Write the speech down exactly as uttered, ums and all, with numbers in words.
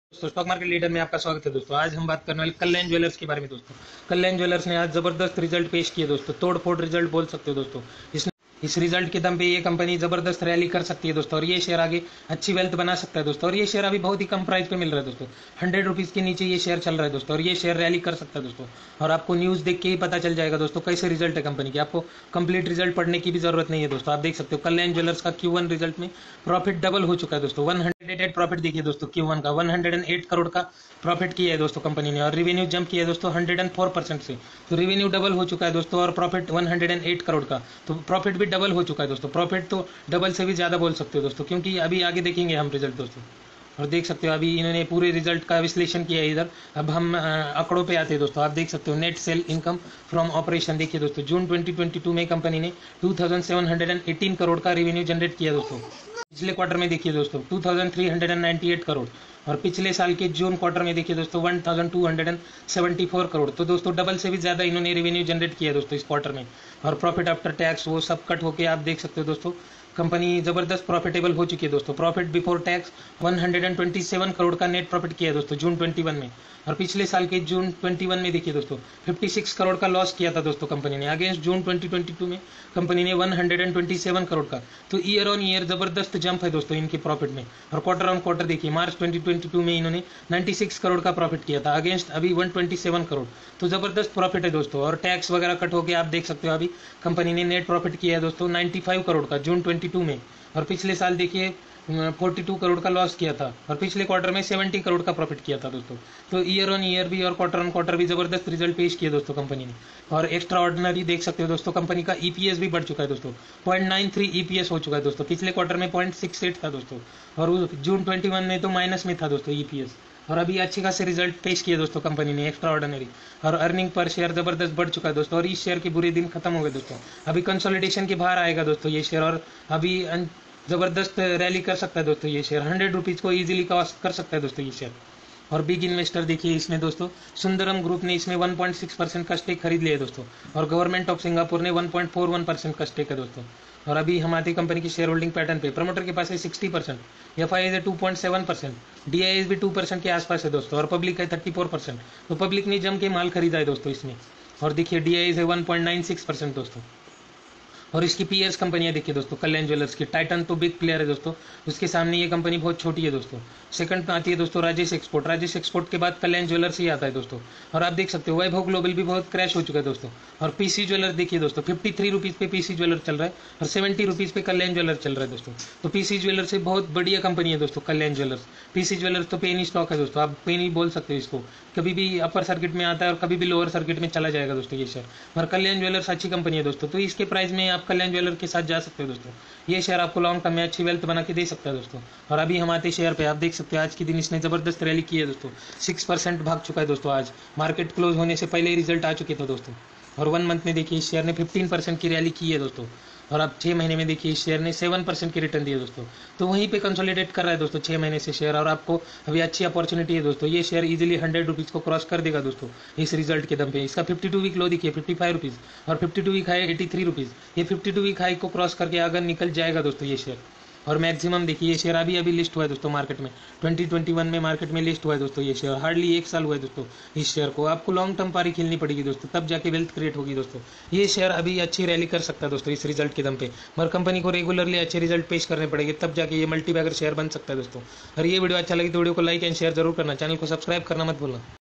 दोस्तों stock market leader में आपका स्वागत है दोस्तों। आज हम बात करने वाले कल्याण ज्वेलर्स के बारे में दोस्तों। कल्याण ज्वेलर्स ने आज जबरदस्त रिजल्ट पेश किए दोस्तों, तोड़ फोड़ रिजल्ट बोल सकते हो दोस्तों। इसने इस रिजल्ट के दम पे ये कंपनी जबरदस्त रैली कर सकती है दोस्तों, और ये शेयर आगे अच्छी वेल्थ बना सकता है दोस्तों। और ये शेयर अभी बहुत ही कम प्राइस पे मिल रहा है दोस्तों, हंड्रेड रुपीज़ के नीचे ये शेयर चल रहा है दोस्तों, और ये शेयर रैली कर सकता है दोस्तों। और आपको न्यूज़ देख के ही पता चल जाएगा दोस्तों कैसे रिजल्ट है कंपनी की। आपको कंप्लीट रिजल्ट पढ़ने की भी जरूरत नहीं है दोस्तों। आप देख सकते हो कल्याण ज्वेलर्स का क्यू वन रिजल्ट में प्रॉफिट डबल हो चुका है दोस्तों। वन हंड्रेड एट प्रॉफिट देखिए दोस्तों, क्यू वन का वन हंड्रेड एट करोड़ का प्रॉफिट किया है दोस्तों कंपनी ने, और रेवेन्यू जंप किया है दोस्तों हंड्रेड फोर परसेंट से। तो रेवेन्यू डबल हो चुका है दोस्तों, और profit one hundred eight crore का, तो प्रॉफिट भी डबल हो चुका है दोस्तों। प्रॉफिट तो डबल से भी ज़्यादा बोल सकते हो दोस्तों, क्योंकि अभी आगे देखेंगे हम रिजल्ट दोस्तों। और देख सकते हो अभी इन्होंने पूरे रिजल्ट का विश्लेषण किया है इधर। अब हम आंकड़ों पे आते हैं दोस्तों। आप देख सकते हो net sale income from operation देखिए दोस्तों, जून ट्वेंटी ट्वेंटी टू में कंपनी ने two thousand seven hundred eighteen crore का रेवेन्यू जनरेट किया दोस्तों। पिछले क्वार्टर में देखिए दोस्तों two thousand three hundred ninety eight crore, और पिछले साल के जून क्वार्टर में देखिए दोस्तों one thousand two hundred seventy four crore. तो दोस्तों डबल से भी ज़्यादा इन्होंने रेवेन्यू जनरेट किया दोस्तों इस क्वार्टर में। और प्रॉफिट आफ्टर टैक्स वो सब कट होके आप देख सकते हो दोस्तों कंपनी जबरदस्त प्रॉफिटेबल हो चुकी है दोस्तों। Profit before tax one hundred twenty seven crore का नेट प्रॉफिट किया है दोस्तों जून ट्वेंटी वन में, और पिछले साल के जून ट्वेंटी वन में देखिए दोस्तों फिफ्टी सिक्स करोड़ का लॉस किया था दोस्तों कंपनी ने। Against June twenty twenty two में कंपनी ने one hundred twenty seven crore का, तो ईयर ऑन ईयर जबरदस्त जंप है दोस्तों इनके प्रॉफिट में। और क्वार्टर ऑन क्वार्टर देखिए मार्च ट्वेंटी ट्वेंटी टू में इन्होंने नाइंटी सिक्स करोड़ का प्रॉफिट किया था, अगेंस्ट अभी वन ट्वेंटी सेवन करोड़। तो जबरदस्त प्रॉफिट है दोस्तों, और टैक्स वगैरह कट होकर आप देख सकते हो अभी कंपनी ने नेट प्रॉफिट किया है दोस्तों नाइंटी फाइव करोड़ का जून ट्वेंटी टू में, और पिछले साल देखिए बयालीस करोड़ का लॉस किया था, और पिछले क्वार्टर में सत्तर करोड़ का प्रॉफिट किया था दोस्तों। तो ईयर ऑन ईयर भी और क्वार्टर ऑन क्वार्टर भी जबरदस्त रिजल्ट पेश किया दोस्तों कंपनी ने। और एक्स्ट्रा ऑर्डिनरी देख सकते हो दोस्तों कंपनी का ईपीएस भी बढ़ चुका है दोस्तों, पॉइंट नाइन थ्री ईपीएस हो चुका है दोस्तों। पिछले क्वार्टर में पॉइंट सिक्स एट था दोस्तों, और जून ट्वेंटी वन में तो माइनस में था दोस्तों ईपीएस। और अभी अच्छे खासे रिजल्ट पेश किए दोस्तों कंपनी ने एक्स्ट्रा ऑर्डिनरी, और अर्निंग पर शेयर जबरदस्त बढ़ चुका है दोस्तों। और इस शेयर के बुरे दिन खत्म हो गए दोस्तों, अभी कंसोलिडेशन के बाहर आएगा दोस्तों ये शेयर, और अभी जबरदस्त रैली कर सकता है दोस्तों ये शेयर, हंड्रेड रुपीज़ को इजीली क्रॉस कर सकता है दोस्तों ये शेयर। और बिग इन्वेस्टर देखिए इसमें दोस्तों सुंदरम ग्रुप ने इसमें वन पॉइंट सिक्स परसेंट का स्टेक खरीद लिया है दोस्तों, और गवर्नमेंट ऑफ सिंगापुर ने one point four one percent का स्टेक है दोस्तों। और अभी हम आती कंपनी की शेयर होल्डिंग पैटर्न पे, प्रमोटर के पास है सिक्सटी परसेंट, एफ आई है two point seven percent, D I S भी टू परसेंट के आसपास है दोस्तों, और पब्लिक है थर्टी फोर परसेंट। तो पब्लिक ने जम के माल खरीदा है दोस्तों इसमें। और देखिए डी आई एस है one point nine six percent दोस्तों। और इसकी पीएस कंपनियां देखिए दोस्तों कल्याण ज्वेलर्स की, टाइटन तो बिग प्लेयर है दोस्तों, उसके सामने ये कंपनी बहुत छोटी है दोस्तों। सेकंड पे आती है दोस्तों राजेश एक्सपोर्ट, राजेश एक्सपोर्ट के बाद कल्याण ज्वेलर्स ही आता है दोस्तों। और आप देख सकते हो वैभव ग्लोबल भी बहुत क्रैश हो चुका है दोस्तों। और पीसी ज्वेलर देखिए दोस्तों फिफ्टी थ्री रुपीज़ पे पीसी ज्वेलर चल रहा है, और सेवेंटी रुपीज़ पे कल्याण ज्वेलर चल रहा है दोस्तों। तो पीसी ज्वेलर से बहुत बढ़िया कंपनी है दोस्तों कल्याण ज्वेलर्स। पीसी ज्वेलर्स तो पेनी स्टॉक है दोस्तों, आप पेनी बोल सकते हो इसको, कभी भी अपर सर्किट में आता है और कभी भी लोअर सर्किट में चला जाएगा दोस्तों ये शेयर। और कल्याण ज्वेलर्स अच्छी कंपनी है दोस्तों, तो इसके प्राइस में आप कल्याण ज्वेलर के साथ जा सकते हो दोस्तों। ये शेयर आपको लॉन्ग टर्म में अच्छी वेल्थ बना के दे सकता है दोस्तों। और अभी हम आते शेयर पे, आप देख सकते हो आज के दिन इसने जबरदस्त रैली की है दोस्तों, सिक्स परसेंट भाग चुका है दोस्तों। आज मार्केट क्लोज होने से पहले ही रिजल्ट आ चुके थे दोस्तों। और वन मंथ में देखिए इस शेयर ने फिफ्टीन परसेंट की रैली की है दोस्तों, और अब छः महीने में देखिए इस शेयर ने सेवन परसेंट की रिटर्न दी है दोस्तों। तो वहीं पे कंसोलिडेट कर रहा है दोस्तों छः महीने से शेयर, और आपको अभी अच्छी अपॉर्चुनिटी है दोस्तों। ये शेयर इजीली हंड्रेड रुपीज़ को क्रॉस कर देगा दोस्तों इस रिजल्ट के दम पे। इसका फिफ्टी टू वीक लो देखिए फिफ्टी फाइव रुपीज़, और fifty two week high eighty three rupees. ये फिफ्टी टू वीक हाई को क्रॉस करके अगर निकल जाएगा दोस्तों ये शेयर। और मैक्सिमम देखिए ये शेयर अभी अभी लिस्ट हुआ है दोस्तों मार्केट में, ट्वेंटी ट्वेंटी वन में मार्केट में लिस्ट हुआ है दोस्तों ये शेयर, हार्डली एक साल हुआ है दोस्तों इस शेयर को। आपको लॉन्ग टर्म पारी खेलनी पड़ेगी दोस्तों, तब जाके वेल्थ क्रिएट होगी दोस्तों। ये शेयर अभी अच्छी रैली कर सकता है दोस्तों इस रिजल्ट के दम पे, मगर कंपनी को रेगुलरली अच्छे रिजल्ट पेश करने पड़ेंगे, तब जाके ये मल्टी बैगर शेयर बन सकता है दोस्तों। और ये वीडियो अच्छा लगे तो वीडियो को लाइक एंड शेयर जरूर करना, चैनल को सब्सक्राइब करना मत भूलना।